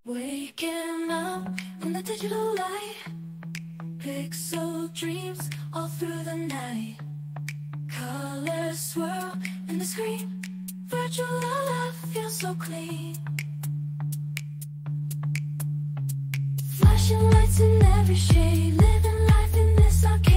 Waking up in the digital light, pixel dreams all through the night. Colors swirl in the screen, virtual life feels so clean. Flashing lights in every shade, living life in this arcade.